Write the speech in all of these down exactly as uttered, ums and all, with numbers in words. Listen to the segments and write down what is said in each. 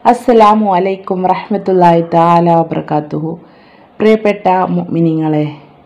അസ്സലാമു അലൈക്കും റഹ്മത്തുള്ളാഹി തആല വബറകാതുഹു. പ്രിയപ്പെട്ട മുഅ്മിനീങ്ങളെ,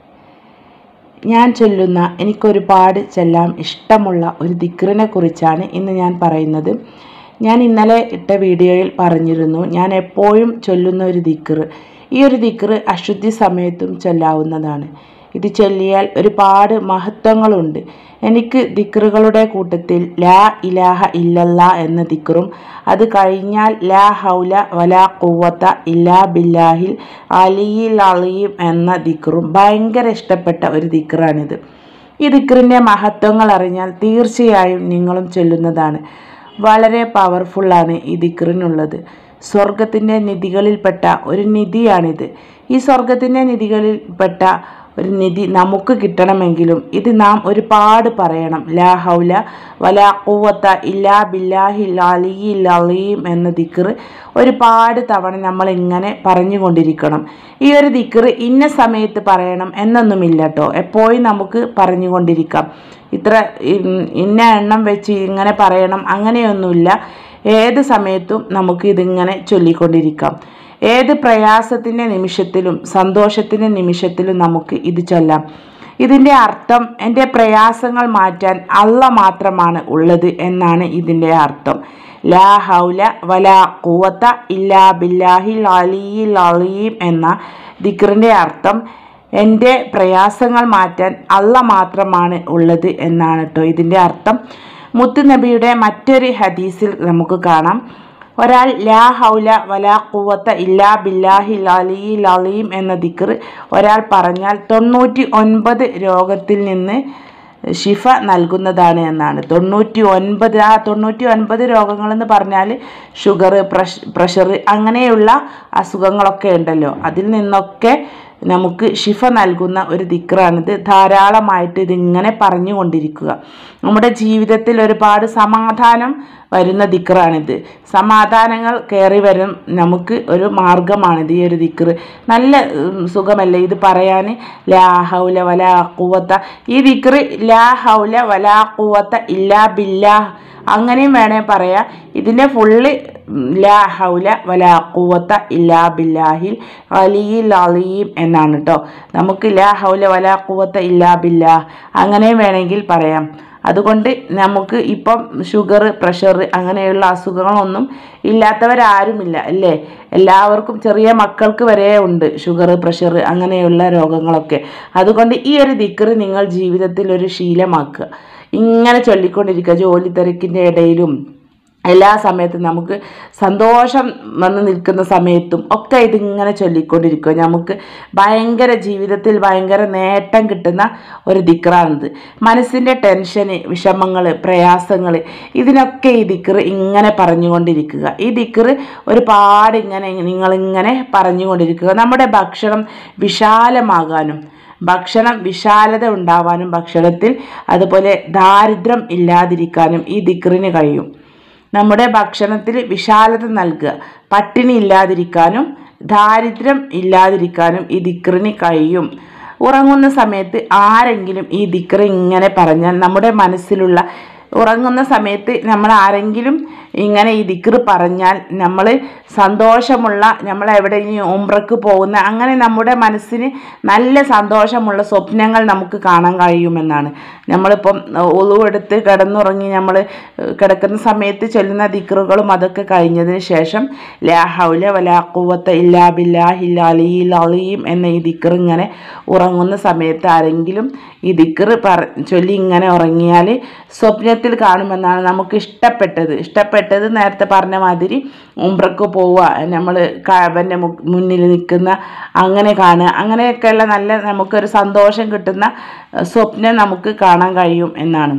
ഞാൻ ചൊല്ലുന്ന എനിക്കൊരുപാട് ചെല്ലാൻ ഇഷ്ടമുള്ള ഒരു ദിക്റിനെ കുറിച്ചാണ് ഇന്ന് ഞാൻ പറയുന്നത്. ഞാൻ ഇന്നലെ ഇട്ട വീഡിയോയിൽ പറഞ്ഞിരുന്നു, ഞാൻ എപ്പോഴും ചൊല്ലുന്ന ഒരു ദിക്ർ. ഈ ഒരു ദിക്ർ അശുദ്ധി സമയത്തും ചൊല്ലാവുന്നതാണ്. ഇത് ചൊല്ലിയാൽ ഒരുപാട് മഹത്വങ്ങളുണ്ട്. എനിക്ക് ദിക്റുകളുടെ കൂട്ടത്തിൽ ലാ ഇലാഹ ഇല്ലല്ലാ എന്ന ദിക്റും അത് കഴിഞ്ഞാൽ ലാ ഹൗല വലാ ഖുവത ഇല്ലാ ബില്ലാഹിൽ അലിയിൽ അലീം എന്ന ദിക്റും ഭയങ്കര ഇഷ്ടപ്പെട്ട ഒരു ദിക്റാണിത്. ഈ ദിക്റിൻ്റെ മഹത്വങ്ങൾ അറിഞ്ഞാൽ തീർച്ചയായും നിങ്ങളും ചൊല്ലുന്നതാണ്. വളരെ പവർഫുള്ളാണ് ഈ ദിക്റിനുള്ളത്. സ്വർഗത്തിൻ്റെ നിധികളിൽപ്പെട്ട ഒരു നിധിയാണിത്. ഈ സ്വർഗത്തിൻ്റെ നിധികളിൽപ്പെട്ട ഒരു നിധി നമുക്ക് കിട്ടണമെങ്കിലും ഇത് നാം ഒരുപാട് പറയണം. ലാ ഹൗല വലാ ഖുവത ഇല്ലാ ബില്ലാഹിൽ അലിയിൽ അലീം എന്ന ദിക്ർ ഒരുപാട് തവണ നമ്മൾ ഇങ്ങനെ പറഞ്ഞുകൊണ്ടിരിക്കണം. ഈ ഒരു ദിക്ർ ഇന്ന സമയത്ത് പറയണം എന്നൊന്നുമില്ല കേട്ടോ. എപ്പോഴും നമുക്ക് പറഞ്ഞുകൊണ്ടിരിക്കാം. ഇത്ര ഇന്ന എണ്ണം വെച്ച് ഇങ്ങനെ പറയണം അങ്ങനെയൊന്നുമില്ല. ഏത് സമയത്തും നമുക്ക് ഇതിങ്ങനെ ചൊല്ലിക്കൊണ്ടിരിക്കാം. ഏത് പ്രയാസത്തിൻ്റെ നിമിഷത്തിലും സന്തോഷത്തിൻ്റെ നിമിഷത്തിലും നമുക്ക് ഇത് ചൊല്ലാം. ഇതിൻ്റെ അർത്ഥം എൻ്റെ പ്രയാസങ്ങൾ മാറ്റാൻ അല്ലാഹ് മാത്രമാണ് ഉള്ളത് എന്നാണ് ഇതിൻ്റെ അർത്ഥം. ലാ ഹൗല വലാ ഖുവത ഇല്ലാ ബില്ലാഹിൽ അലിയിൽ അലീം എന്ന ദിക്റിൻ്റെ അർത്ഥം എൻ്റെ പ്രയാസങ്ങൾ മാറ്റാൻ അല്ലാഹ് മാത്രമാണ് ഉള്ളത് എന്നാണ് കേട്ടോ ഇതിൻ്റെ അർത്ഥം. മുത്ത് നബിയുടെ മറ്റൊരു ഹദീസിൽ നമുക്ക് കാണാം, ഒരാൾ ലാ ഹൗല വലാ ഖുവത ഇല്ലാ ബില്ലാഹിൽ അലിയിൽ അലീം എന്ന ദിക്ർ ഒരാൾ പറഞ്ഞാൽ തൊണ്ണൂറ്റി ഒൻപത് രോഗത്തിൽ നിന്ന് ശിഫ നൽകുന്നതാണ് എന്നാണ്. തൊണ്ണൂറ്റി ഒൻപത് ആ തൊണ്ണൂറ്റി ഒൻപത് രോഗങ്ങളെന്ന് പറഞ്ഞാൽ ഷുഗർ, പ്രഷ് പ്രഷർ അങ്ങനെയുള്ള അസുഖങ്ങളൊക്കെ ഉണ്ടല്ലോ, അതിൽ നിന്നൊക്കെ നമുക്ക് ശിഫ നൽകുന്ന ഒരു ദിക്റാണിത്. ധാരാളമായിട്ട് ഇതിങ്ങനെ പറഞ്ഞുകൊണ്ടിരിക്കുക. നമ്മുടെ ജീവിതത്തിൽ ഒരുപാട് സമാധാനം വരുന്ന ദിക്റാണിത്. സമാധാനങ്ങൾ കയറി വരും നമുക്ക് ഒരു മാർഗമാണിത് ഈ ഒരു ദിക്ർ. നല്ല സുഖമല്ലേ ഇത് പറയാൻ. ലാ ഹൗല വലാ ഖുവത, ഈ ദിക്ർ ലാ ഹൗല വലാ ഖുവത ഇല്ലാ ബില്ലാഹ് അങ്ങനെയും വേണേ പറയാം. ഇതിൻ്റെ ഫുള്ള് ലാ ഹൗല വലാ ഖുവത ഇല്ലാ ബില്ലാഹിൽ അലിയിൽ അലീം എന്നാണ് കേട്ടോ. നമുക്ക് ലാ ഹൗല വലാ ഖുവത ഇല്ലാ ബില്ലാഹ് അങ്ങനെയും വേണമെങ്കിൽ പറയാം. അതുകൊണ്ട് നമുക്ക് ഇപ്പം ഷുഗർ, പ്രഷർ അങ്ങനെയുള്ള അസുഖങ്ങളൊന്നും ഇല്ലാത്തവരാരുമില്ല അല്ലേ. എല്ലാവർക്കും, ചെറിയ മക്കൾക്ക് വരെ ഉണ്ട് ഷുഗർ, പ്രഷർ അങ്ങനെയുള്ള രോഗങ്ങളൊക്കെ. അതുകൊണ്ട് ഈ ഒരു ദിക്ർ നിങ്ങൾ ജീവിതത്തിൽ ഒരു ശീലമാക്കുക. ഇങ്ങനെ ചൊല്ലിക്കൊണ്ടിരിക്കുക. ജോലി തിരക്കിൻ്റെ ഇടയിലും എല്ലാ സമയത്തും നമുക്ക് സന്തോഷം വന്ന് നിൽക്കുന്ന സമയത്തും ഒക്കെ ഇതിങ്ങനെ ചൊല്ലിക്കൊണ്ടിരിക്കുക. നമുക്ക് ഭയങ്കര ജീവിതത്തിൽ ഭയങ്കര നേട്ടം കിട്ടുന്ന ഒരു ദിക്റാണിത്. മനസ്സിൻ്റെ ടെൻഷന്, വിഷമങ്ങൾ, പ്രയാസങ്ങൾ ഇതിനൊക്കെ ഈ ദിക്ർ ഇങ്ങനെ പറഞ്ഞുകൊണ്ടിരിക്കുക. ഈ ദിക്ർ ഒരുപാട് ഇങ്ങനെ നിങ്ങളിങ്ങനെ പറഞ്ഞുകൊണ്ടിരിക്കുക. നമ്മുടെ ഭക്ഷണം വിശാലമാകാനും ഭക്ഷണം വിശാലത ഉണ്ടാവാനും ഭക്ഷണത്തിൽ അതുപോലെ ദാരിദ്ര്യം ഇല്ലാതിരിക്കാനും ഈ ദിക്റിന് കഴിയും. നമ്മുടെ ഭക്ഷണത്തിൽ വിശാലത നൽകുക, പട്ടിണി ഇല്ലാതിരിക്കാനും ദാരിദ്ര്യം ഇല്ലാതിരിക്കാനും ഈ ദിക്റിന് കഴിയും. ഉറങ്ങുന്ന സമയത്ത് ആരെങ്കിലും ഈ ദിക്ർ ഇങ്ങനെ പറഞ്ഞാൽ നമ്മുടെ മനസ്സിലുള്ള ഉറങ്ങുന്ന സമയത്ത് നമ്മൾ ആരെങ്കിലും ഇങ്ങനെ ഈ ദിക്ർ പറഞ്ഞാൽ നമ്മൾ സന്തോഷമുള്ള, നമ്മൾ എവിടെയെങ്കിലും ഉംറക്ക് പോകുന്ന അങ്ങനെ നമ്മുടെ മനസ്സിന് നല്ല സന്തോഷമുള്ള സ്വപ്നങ്ങൾ നമുക്ക് കാണാൻ കഴിയുമെന്നാണ്. നമ്മളിപ്പം ഒളു എടുത്ത് കിടന്നുറങ്ങി നമ്മൾ കിടക്കുന്ന സമയത്ത് ചൊല്ലുന്ന ദിക്റുകളും അതൊക്കെ കഴിഞ്ഞതിന് ശേഷം ലാ ഹൗല വലാ ഖുവത ഇല്ലാ ബില്ലാഹിൽ അലിയിൽ അലീം എന്ന ഈ ദിക്ർ ഇങ്ങനെ ഉറങ്ങുന്ന സമയത്ത് ആരെങ്കിലും ഈ ദിക്ർ പറ ചൊല്ലി ഇങ്ങനെ ഉറങ്ങിയാൽ സ്വപ്നത്തിൽ കാണുമെന്നാണ്. നമുക്ക് ഇഷ്ടപ്പെട്ടത് ഇഷ്ടപ്പെട്ടത് നേരത്തെ പറഞ്ഞ മാതിരി ഉംറക്ക് പോവുക, നമ്മൾ കഅബൻ്റെ മുന്നിൽ നിൽക്കുന്ന അങ്ങനെ കാണുക, അങ്ങനെയൊക്കെയുള്ള നല്ല നമുക്കൊരു സന്തോഷം കിട്ടുന്ന സ്വപ്നം നമുക്ക് കാണാൻ കഴിയും എന്നാണ്.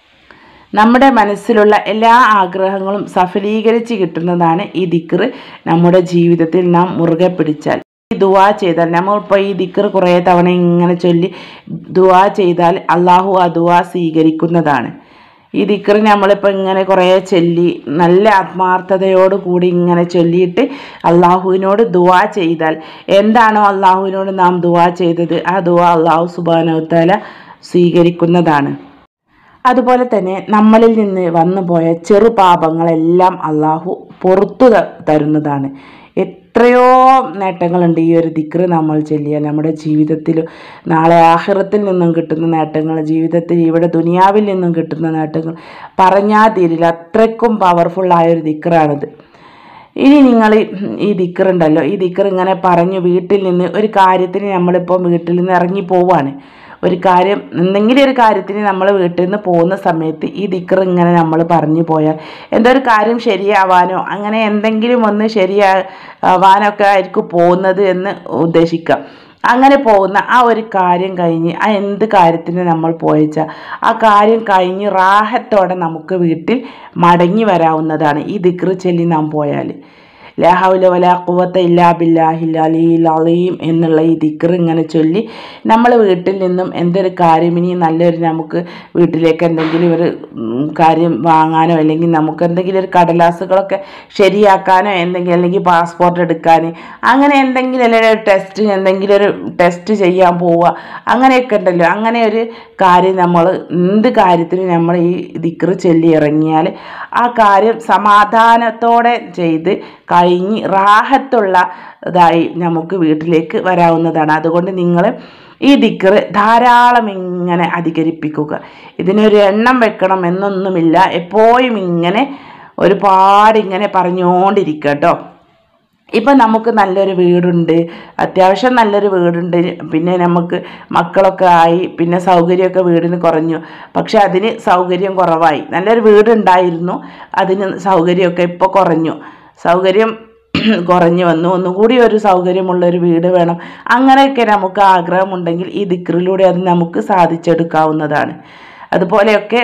നമ്മുടെ മനസ്സിലുള്ള എല്ലാ ആഗ്രഹങ്ങളും സഫലീകരിച്ച് കിട്ടുന്നതാണ് ഈ ദിക്ർ. നമ്മുടെ ജീവിതത്തിൽ നാം മുറുകെ പിടിച്ചാൽ, ദുആ ചെയ്താൽ, നമ്മളിപ്പോൾ ഈ ദിക്ർ കുറേ തവണ ഇങ്ങനെ ചൊല്ലി ദുആ ചെയ്താൽ അള്ളാഹു ആ ദുആ സ്വീകരിക്കുന്നതാണ്. ഈ ദിക്ർ നമ്മളിപ്പോൾ ഇങ്ങനെ കുറേ ചൊല്ലി നല്ല ആത്മാർത്ഥതയോട് കൂടി ഇങ്ങനെ ചൊല്ലിയിട്ട് അള്ളാഹുവിനോട് ദുആ ചെയ്താൽ, എന്താണോ അള്ളാഹുവിനോട് നാം ദുആ ചെയ്തത് ആ ദുആ അള്ളാഹു സുബ്ഹാനഹു വ തആല സ്വീകരിക്കുന്നതാണ്. അതുപോലെ തന്നെ നമ്മളിൽ നിന്ന് വന്നു പോയ ചെറു പാപങ്ങളെല്ലാം അള്ളാഹു പുറത്തു തരുന്നതാണ്. എത്രയോ നേട്ടങ്ങളുണ്ട് ഈ ഒരു ദിക്ർ നമ്മൾ ചൊല്ലിയാൽ നമ്മുടെ ജീവിതത്തിൽ. നാളെ ആഖിറത്തിൽ നിന്നും കിട്ടുന്ന നേട്ടങ്ങൾ, ജീവിതത്തിൽ ഇവിടെ ദുനിയാവിൽ നിന്നും കിട്ടുന്ന നേട്ടങ്ങൾ പറഞ്ഞാൽ തീരില്ല. അത്രയ്ക്കും പവർഫുള്ളായ ഒരു ദിക്റാണിത്. ഇനി നിങ്ങൾ ഈ ദിക്റുണ്ടല്ലോ, ഈ ദിക്ർ ഇങ്ങനെ പറഞ്ഞു വീട്ടിൽ നിന്ന് ഒരു കാര്യത്തിന് നമ്മളിപ്പോൾ വീട്ടിൽ നിന്ന് ഇറങ്ങി പോവാണ്. ഒരു കാര്യം എന്തെങ്കിലും ഒരു കാര്യത്തിന് നമ്മൾ വീട്ടിൽ നിന്ന് പോകുന്ന സമയത്ത് ഈ ദിക്ർ ഇങ്ങനെ നമ്മൾ പറഞ്ഞു പോയാൽ എന്തോ ഒരു കാര്യം ശരിയാവാനോ അങ്ങനെ എന്തെങ്കിലും ഒന്ന് ശരിയാവാനൊക്കെ ആയിരിക്കും പോകുന്നത് എന്ന് ഉദ്ദേശിക്കാം. അങ്ങനെ പോകുന്ന ആ ഒരു കാര്യം കഴിഞ്ഞ് ആ എന്ത് കാര്യത്തിന് നമ്മൾ പോയച്ചാൽ ആ കാര്യം കഴിഞ്ഞ് റാഹത്തോടെ നമുക്ക് വീട്ടിൽ മടങ്ങി വരാവുന്നതാണ് ഈ ദിക്ർ ചൊല്ലി നാം പോയാൽ. ലാ ഹൗല വലാ ഖുവത ഇല്ലാ ബില്ലാഹിൽ അലിയിൽ അലീം എന്നുള്ള ഈ ദിക്ർ ഇങ്ങനെ ചൊല്ലി നമ്മൾ വീട്ടിൽ നിന്നും എന്തൊരു കാര്യം ഇനി നല്ലൊരു നമുക്ക് വീട്ടിലേക്ക് എന്തെങ്കിലും ഒരു കാര്യം വാങ്ങാനോ അല്ലെങ്കിൽ നമുക്ക് എന്തെങ്കിലും ഒരു കടലാസുകളൊക്കെ ശരിയാക്കാനോ എന്തെങ്കിലും അല്ലെങ്കിൽ പാസ്പോർട്ട് എടുക്കാൻ അങ്ങനെ എന്തെങ്കിലും അല്ലെങ്കിൽ ഒരു ടെസ്റ്റ് എന്തെങ്കിലും ഒരു ടെസ്റ്റ് ചെയ്യാൻ പോവുക അങ്ങനെയൊക്കെ ഉണ്ടല്ലോ. അങ്ങനെ ഒരു കാര്യം നമ്മൾ എന്ത് കാര്യത്തിന് നമ്മൾ ഈ ദിക്ർ ചൊല്ലി ഇറങ്ങിയാൽ ആ കാര്യം സമാധാനത്തോടെ ചെയ്ത് കഴിഞ്ഞ് റാഹത്തുള്ള ഇതായി നമുക്ക് വീട്ടിലേക്ക് വരാവുന്നതാണ്. അതുകൊണ്ട് നിങ്ങൾ ഈ ദിക്ർ ധാരാളം ഇങ്ങനെ അധികരിപ്പിക്കുക. ഇതിനൊരു എണ്ണം വെക്കണം എന്നൊന്നുമില്ല, എപ്പോഴും ഇങ്ങനെ ഒരുപാട് ഇങ്ങനെ പറഞ്ഞുകൊണ്ടിരിക്കുക കേട്ടോ. ഇപ്പം നമുക്ക് നല്ലൊരു വീടുണ്ട്, അത്യാവശ്യം നല്ലൊരു വീടുണ്ട്, പിന്നെ നമുക്ക് മക്കളൊക്കെ ആയി, പിന്നെ സൗകര്യമൊക്കെ വീടിന് കുറഞ്ഞു. പക്ഷെ അതിന് സൗകര്യം കുറവായി. നല്ലൊരു വീടുണ്ടായിരുന്നു, അതിന് സൗകര്യമൊക്കെ ഇപ്പോൾ കുറഞ്ഞു. സൗകര്യം കുറഞ്ഞു വന്നു, ഒന്നുകൂടി ഒരു സൗകര്യമുള്ളൊരു വീട് വേണം. അങ്ങനെയൊക്കെ നമുക്ക് ആഗ്രഹമുണ്ടെങ്കിൽ ഈ ദിക്റിലൂടെ അത് നമുക്ക് സാധിച്ചെടുക്കാവുന്നതാണ്. അതുപോലെയൊക്കെ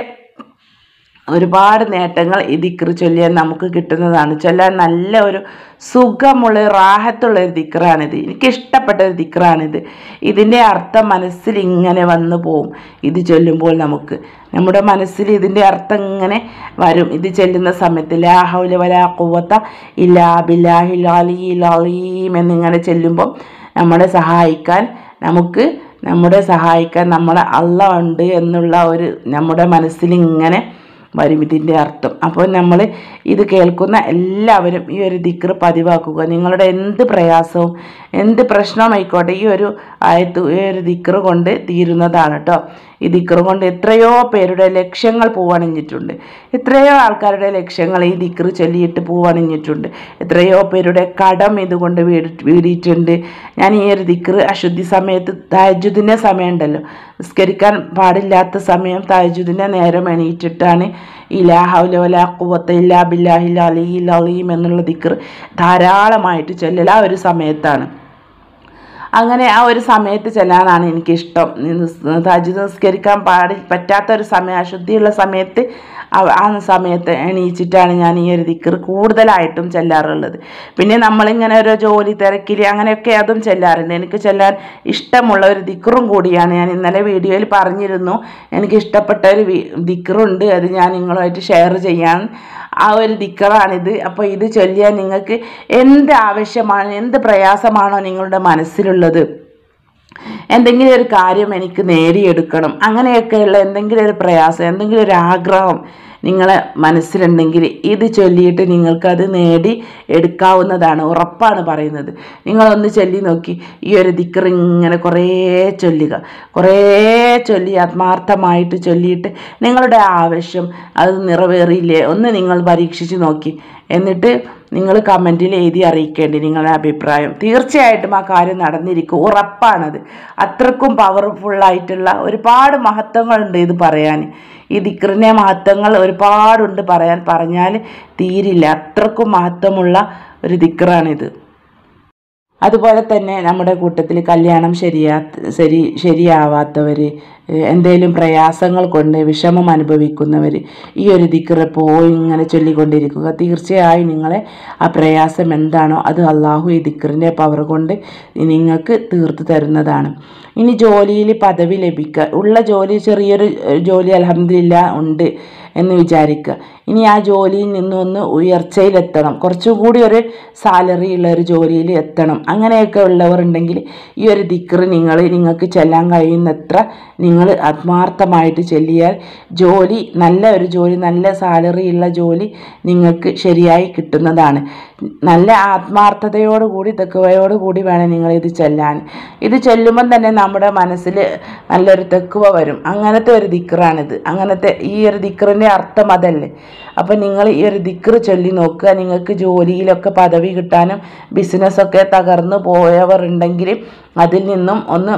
ഒരുപാട് നേട്ടങ്ങൾ ഈ ദിക്ർ ചൊല്ലിയാൽ നമുക്ക് കിട്ടുന്നതാണ്. ചൊല്ലാൻ നല്ല ഒരു സുഖമുള്ള റാഹത്തുള്ള ഒരു ദിക്റാണിത്. എനിക്കിഷ്ടപ്പെട്ട ഒരു ദിക്റാണിത്. ഇതിൻ്റെ അർത്ഥം മനസ്സിൽ ഇങ്ങനെ വന്നു പോവും. ഇത് ചൊല്ലുമ്പോൾ നമുക്ക് നമ്മുടെ മനസ്സിൽ ഇതിൻ്റെ അർത്ഥം ഇങ്ങനെ വരും. ഇത് ചൊല്ലുന്ന സമയത്ത് ലാ ഹൗല വലാ ഖുവത ഇല്ലാ ബില്ലാഹിൽ അലിയിൽ അലീം എന്നിങ്ങനെ ചൊല്ലുമ്പോൾ നമ്മളെ സഹായിക്കാൻ നമുക്ക് നമ്മുടെ സഹായിക്കാൻ നമ്മളെ അല്ലാഹ് ഉണ്ട് എന്നുള്ള ഒരു നമ്മുടെ മനസ്സിൽ ഇങ്ങനെ വരും ഇതിൻ്റെ അർത്ഥം. അപ്പോൾ നമ്മൾ ഇത് കേൾക്കുന്ന എല്ലാവരും ഈ ഒരു ദിക്ർ പതിവാക്കുക. നിങ്ങളുടെ എന്ത് പ്രയാസവും എന്ത് പ്രശ്നമായിക്കോട്ടെ ഈ ഒരു ആയത്ത് ഈ ഒരു ദിക്ർ കൊണ്ട് തീരുന്നതാണ് കേട്ടോ. ഈ ദിക്ർ കൊണ്ട് എത്രയോ പേരുടെ ലക്ഷ്യങ്ങൾ പൂവണിഞ്ഞിട്ടുണ്ട്. എത്രയോ ആൾക്കാരുടെ ലക്ഷ്യങ്ങൾ ഈ ദിക്ർ ചൊല്ലിയിട്ട് പൂവണിഞ്ഞിട്ടുണ്ട്. എത്രയോ പേരുടെ കടം ഇതുകൊണ്ട് വീടി വീടിയിട്ടുണ്ട്. ഞാൻ ഈ ഒരു ദിക്ർ അശുദ്ധി സമയത്ത് തഹജ്ജുദിൻ്റെ സമയം ഉണ്ടല്ലോ, നിസ്കരിക്കാൻ പാടില്ലാത്ത സമയം തഹജ്ജുദിൻ്റെ നേരം എണീറ്റിട്ടാണ് ഈ ലാ ഹൗല വലാ ഖുവത ഇല്ലാ ബില്ലാഹിൽ അലിയിൽ അലീം എന്നുള്ള ദിക്ർ ധാരാളമായിട്ട് ചൊല്ലൽ ആ ഒരു സമയത്താണ്. അങ്ങനെ ആ ഒരു സമയത്ത് ചെല്ലാനാണ് എനിക്കിഷ്ടം. തഹജ്ജുദ് നിസ്കരിക്കാൻ പാടി പറ്റാത്തൊരു സമയം, അശുദ്ധിയുള്ള സമയത്ത് ആ സമയത്ത് എണീച്ചിട്ടാണ് ഞാൻ ഈ ഒരു ദിക്ർ കൂടുതലായിട്ടും ചെല്ലാറുള്ളത്. പിന്നെ നമ്മളിങ്ങനെ ഓരോ ജോലി തിരക്കിൽ അങ്ങനെയൊക്കെ അതും ചെല്ലാറുണ്ട്. എനിക്ക് ചെല്ലാൻ ഇഷ്ടമുള്ള ഒരു ദിക്റും കൂടിയാണ്. ഞാൻ ഇന്നലെ വീഡിയോയിൽ പറഞ്ഞിരുന്നു എനിക്ക് ഇഷ്ടപ്പെട്ട ഒരു ദിക്റുണ്ട്, അത് ഞാൻ നിങ്ങളുമായിട്ട് ഷെയർ ചെയ്യാൻ. ആ ഒരു ദിക്റാണിത്. അപ്പോൾ ഇത് ചൊല്ലിയാൽ നിങ്ങൾക്ക് എന്ത് ആവശ്യമാണ്, എന്ത് പ്രയാസമാണോ നിങ്ങളുടെ മനസ്സിലുള്ളത്, എന്തെങ്കിലും ഒരു കാര്യം എനിക്ക് നേടിയെടുക്കണം, അങ്ങനെയൊക്കെയുള്ള എന്തെങ്കിലും ഒരു പ്രയാസം, എന്തെങ്കിലും ഒരു ആഗ്രഹം നിങ്ങളെ മനസ്സിലുണ്ടെങ്കിൽ ഇത് ചൊല്ലിയിട്ട് നിങ്ങൾക്കത് നേടി എടുക്കാവുന്നതാണ്. ഉറപ്പാണ് പറയുന്നത്. നിങ്ങളൊന്ന് ചൊല്ലി നോക്കി. ഈ ഒരു ദിക്ർ ഇങ്ങനെ കുറേ ചൊല്ലുക, കുറേ ചൊല്ലി ആത്മാർത്ഥമായിട്ട് ചൊല്ലിയിട്ട് നിങ്ങളുടെ ആവശ്യം അത് നിറവേറിയില്ലേ ഒന്ന് നിങ്ങൾ പരീക്ഷിച്ച് നോക്കി. എന്നിട്ട് നിങ്ങൾ കമൻറ്റിൽ എഴുതി അറിയിക്കേണ്ടി നിങ്ങളുടെ അഭിപ്രായം. തീർച്ചയായിട്ടും ആ കാര്യം നടന്നിരിക്കും, ഉറപ്പാണത്. അത്രക്കും പവർഫുള്ളായിട്ടുള്ള ഒരുപാട് മഹത്വങ്ങളുണ്ട് ഇത് പറയാൻ. ഈ ദിക്റിൻ്റെ മഹത്വങ്ങൾ ഒരുപാടുണ്ട് പറയാൻ, പറഞ്ഞാൽ തീരില്ല. അത്രക്കും മഹത്വമുള്ള ഒരു ദിക്റാണിത്. അതുപോലെ തന്നെ നമ്മുടെ കൂട്ടത്തിൽ കല്യാണം ശരിയാ ശരി ശരിയാവാത്തവർ, എന്തെങ്കിലും പ്രയാസങ്ങൾ കൊണ്ട് വിഷമം അനുഭവിക്കുന്നവർ ഈ ഒരു ദിക്ർ എപ്പോഴും ഇങ്ങനെ ചൊല്ലിക്കൊണ്ടിരിക്കുക. തീർച്ചയായും നിങ്ങളെ ആ പ്രയാസം എന്താണോ അത് അള്ളാഹു ഈ ദിക്റിൻ്റെ പവർ കൊണ്ട് നിങ്ങൾക്ക് തീർത്തു തരുന്നതാണ്. ഇനി ജോലിയിൽ പദവി ലഭിക്കുക, ഉള്ള ജോലി ചെറിയൊരു ജോലി അൽഹംദുലില്ലാ ഉണ്ട് എന്ന് വിചാരിക്കുക. ഇനി ആ ജോലിയിൽ നിന്നൊന്ന് ഉയർച്ചയിലെത്തണം, കുറച്ചും കൂടി ഒരു സാലറി ഉള്ള ഒരു ജോലിയിൽ എത്തണം. അങ്ങനെയൊക്കെ ഉള്ളവർ ഉണ്ടെങ്കിൽ ഈ ഒരു ദിക്ർ നിങ്ങൾ നിങ്ങൾക്ക് ചെല്ലാൻ കഴിയുന്നത്ര നിങ്ങൾ നിങ്ങൾ ആത്മാർത്ഥമായിട്ട് ചൊല്ലിയാൽ ജോലി നല്ല ഒരു ജോലി നല്ല സാലറി ഉള്ള ജോലി നിങ്ങൾക്ക് ശരിയായി കിട്ടുന്നതാണ്. നല്ല ആത്മാർത്ഥതയോടുകൂടി തെക്കുവയോടുകൂടി വേണം നിങ്ങൾ ഇത് ചൊല്ലാൻ. ഇത് ചൊല്ലുമ്പം തന്നെ നമ്മുടെ മനസ്സിൽ നല്ലൊരു തെക്കുവ വരും. അങ്ങനത്തെ ഒരു ദിക്റാണിത്. അങ്ങനത്തെ ഈ ഒരു ദിക്റിൻ്റെ അർത്ഥം അതല്ലേ. അപ്പം നിങ്ങൾ ഈ ഒരു ദിക്റ് ചൊല്ലി നോക്കുക. നിങ്ങൾക്ക് ജോലിയിലൊക്കെ പദവി കിട്ടാനും ബിസിനസ്സൊക്കെ തകർന്നു പോയവർ ഉണ്ടെങ്കിൽ അതിൽ നിന്നും ഒന്ന്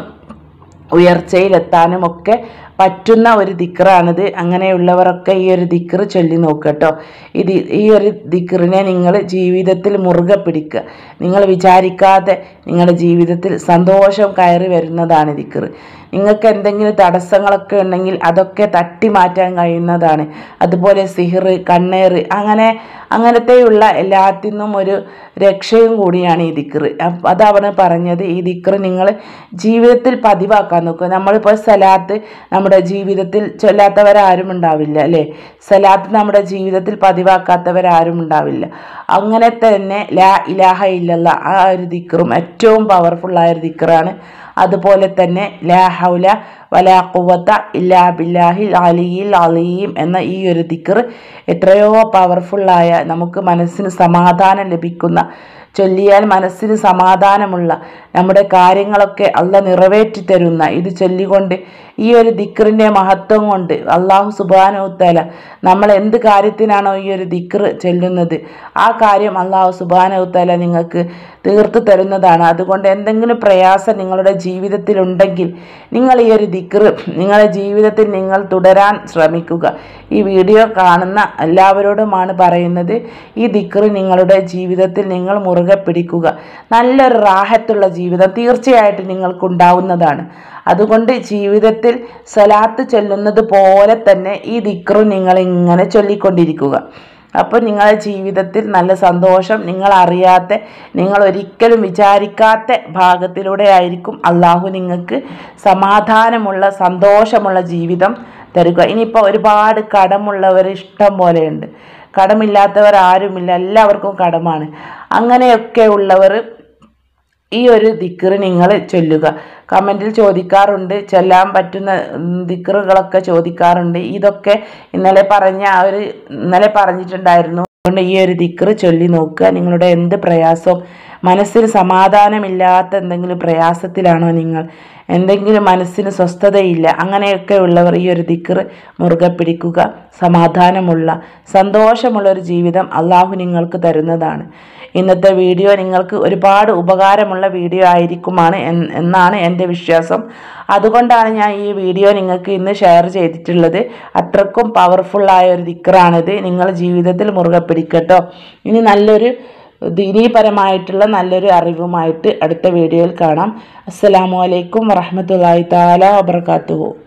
ഉയർച്ചയിലെത്താനും ഒക്കെ പറ്റുന്ന ഒരു ദിക്റാണിത്. അങ്ങനെയുള്ളവരൊക്കെ ഈ ഒരു ദിക്റ് ചൊല്ലി നോക്കട്ടോ. ഇത് ഈ ഒരു ദിക്റിനെ നിങ്ങൾ ജീവിതത്തിൽ മുറുകെ പിടിക്കുക. നിങ്ങൾ വിചാരിക്കാതെ നിങ്ങളുടെ ജീവിതത്തിൽ സന്തോഷം കയറി വരുന്നതാണ് ദിക്റ്. നിങ്ങൾക്ക് എന്തെങ്കിലും തടസ്സങ്ങളൊക്കെ ഉണ്ടെങ്കിൽ അതൊക്കെ തട്ടി മാറ്റാൻ കഴിയുന്നതാണ്. അതുപോലെ സിഹിർ, കണ്ണേറ്, അങ്ങനെ അങ്ങനത്തെയുള്ള എല്ലാത്തിൽ നിന്നും ഒരു രക്ഷയും കൂടിയാണ് ഈ ദിക്റ്. അതാണ് പറഞ്ഞത്. ഈ ദിക്റ് നിങ്ങൾ ജീവിതത്തിൽ പതിവാക്കാൻ നോക്കുക. നമ്മളിപ്പോൾ സലാത്ത് നമ്മുടെ ജീവിതത്തിൽ ചൊല്ലാത്തവരാരും ഉണ്ടാവില്ല അല്ലേ. സലാത്ത് നമ്മുടെ ജീവിതത്തിൽ പതിവാക്കാത്തവരാരും ഉണ്ടാവില്ല. അങ്ങനെ തന്നെ ലാ ഇലാഹ ഇല്ലല്ലാ ആ ഒരു ദിക്റും ഏറ്റവും പവർഫുള്ളായ ഒരു ദിക്റാണ്. അതുപോലെ തന്നെ ലാ ഹൗല വലാ ഖുവത ഇല്ലാ ബില്ലാഹിൽ അലിയിൽ അലീം എന്ന ഈ ഒരു ദിക്ർ എത്രയോ പവർഫുള്ളായ, നമുക്ക് മനസ്സിന് സമാധാനം ലഭിക്കുന്ന, ചൊല്ലിയാൽ മനസ്സിന് സമാധാനമുള്ള, നമ്മുടെ കാര്യങ്ങളൊക്കെ അള്ളാഹ് നിറവേറ്റി തരുന്ന, ഇത് ചൊല്ലിക്കൊണ്ട് ഈ ഒരു ദിക്റിൻ്റെ മഹത്വം കൊണ്ട് അള്ളാഹു സുബ്ഹാനഹു തആല നമ്മൾ എന്ത് കാര്യത്തിനാണോ ഈ ഒരു ദിക്ർ ചൊല്ലുന്നത് ആ കാര്യം അള്ളാഹു സുബ്ഹാനഹു തആല നിങ്ങൾക്ക് തീർത്തു തരുന്നതാണ്. അതുകൊണ്ട് എന്തെങ്കിലും പ്രയാസം നിങ്ങളുടെ ജീവിതത്തിൽ ഉണ്ടെങ്കിൽ നിങ്ങൾ ഈ ഒരു ദിക്ർ നിങ്ങളുടെ ജീവിതത്തിൽ നിങ്ങൾ തുടരാൻ ശ്രമിക്കുക. ഈ വീഡിയോ കാണുന്ന എല്ലാവരോടുമാണ് പറയുന്നത്, ഈ ദിക്ർ നിങ്ങളുടെ ജീവിതത്തിൽ നിങ്ങൾ മുറുകെ പിടിക്കുക. നല്ലൊരു റാഹത്തുള്ള ജീവിതം തീർച്ചയായിട്ടും നിങ്ങൾക്കുണ്ടാവുന്നതാണ്. അതുകൊണ്ട് ജീവിതത്തിൽ സ്വലാത്ത് ചൊല്ലുന്നത് പോലെ തന്നെ ഈ ദിക്റും നിങ്ങൾ ഇങ്ങനെ ചൊല്ലിക്കൊണ്ടിരിക്കുക. അപ്പോൾ നിങ്ങളുടെ ജീവിതത്തിൽ നല്ല സന്തോഷം, നിങ്ങൾ അറിയാത്ത, നിങ്ങൾ ഒരിക്കലും വിചാരിക്കാത്ത ഭാഗത്തിലൂടെ ആയിരിക്കും അള്ളാഹു നിങ്ങൾക്ക് സമാധാനമുള്ള സന്തോഷമുള്ള ജീവിതം തരുക. ഇനിയിപ്പോൾ ഒരുപാട് കടമുള്ളവർ ഇഷ്ടം പോലെയുണ്ട്. കടമില്ലാത്തവർ ആരുമില്ല, എല്ലാവർക്കും കടമാണ്. അങ്ങനെയൊക്കെ ഉള്ളവർ ഈ ഒരു ദിക്റ് നിങ്ങൾ ചൊല്ലുക. കമൻറ്റിൽ ചോദിക്കാറുണ്ട്, ചൊല്ലാൻ പറ്റുന്ന ദിക്റുകളൊക്കെ ചോദിക്കാറുണ്ട്. ഇതൊക്കെ ഇന്നലെ പറഞ്ഞ ആ ഒരു ഇന്നലെ പറഞ്ഞിട്ടുണ്ടായിരുന്നു. അതുകൊണ്ട് ഈ ഒരു ദിക്റ് ചൊല്ലി നോക്കുക. നിങ്ങളുടെ എന്ത് പ്രയാസവും, മനസ്സിന് സമാധാനമില്ലാത്ത എന്തെങ്കിലും പ്രയാസത്തിലാണോ നിങ്ങൾ, എന്തെങ്കിലും മനസ്സിന് സ്വസ്ഥതയില്ല, അങ്ങനെയൊക്കെ ഉള്ളവർ ഈ ഒരു ദിക്റ് മുറുകെ പിടിക്കുക. സമാധാനമുള്ള സന്തോഷമുള്ളൊരു ജീവിതം അള്ളാഹു നിങ്ങൾക്ക് തരുന്നതാണ്. ഇന്നത്തെ വീഡിയോ നിങ്ങൾക്ക് ഒരുപാട് ഉപകാരമുള്ള വീഡിയോ ആയിരിക്കുമാണ് എന്നാണ് എൻ്റെ വിശ്വാസം. അതുകൊണ്ടാണ് ഞാൻ ഈ വീഡിയോ നിങ്ങൾക്ക് ഇന്ന് ഷെയർ ചെയ്തിട്ടുള്ളത്. അത്രക്കും പവർഫുള്ളായ ഒരു ദിക്റാണിത്. നിങ്ങൾ ജീവിതത്തിൽ മുറുകെ പിടിക്കട്ടോ. ഇനി നല്ലൊരു ദീനീപരമായിട്ടുള്ള നല്ലൊരു അറിവുമായിട്ട് അടുത്ത വീഡിയോയിൽ കാണാം. അസ്സലാമു അലൈക്കും വറഹ്മത്തുള്ളാഹി തആല വബറകാതുഹു.